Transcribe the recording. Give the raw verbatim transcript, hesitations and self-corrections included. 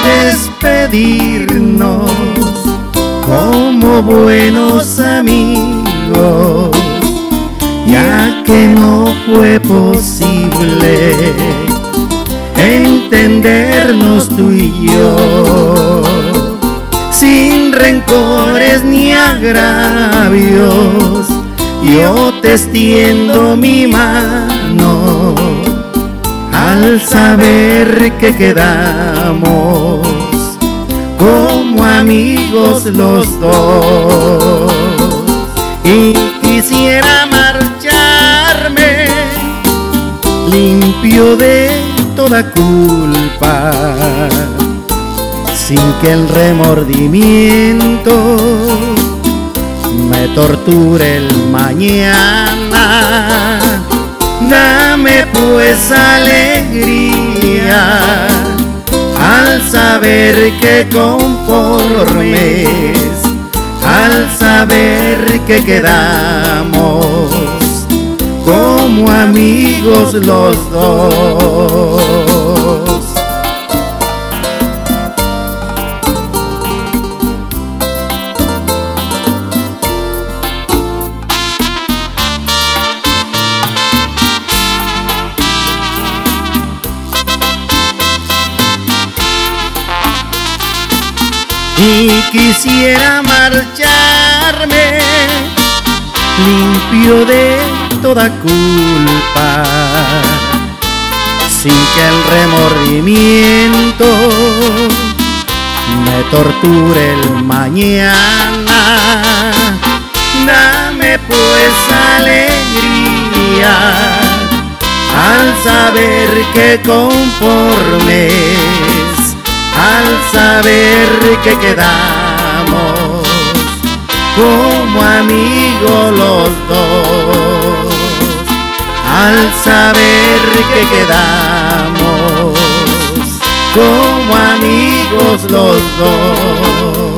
despedirnos como buenos amigos, ya que no fue posible entendernos tú y yo, sin rencores ni agravios. Yo te extiendo mi mano al saber que quedamos como amigos los dos. Y quisiera marcharme limpio de toda culpa, sin que el remordimiento me torture el mañana. Dame pues alegría al saber que conformes, al saber que quedamos como amigos los dos. Y quisiera marcharme limpio de toda culpa, sin que el remordimiento me torture el mañana. Dame pues alegría al saber que conformes, al saber que quedamos como amigos los dos, al saber que quedamos como amigos los dos.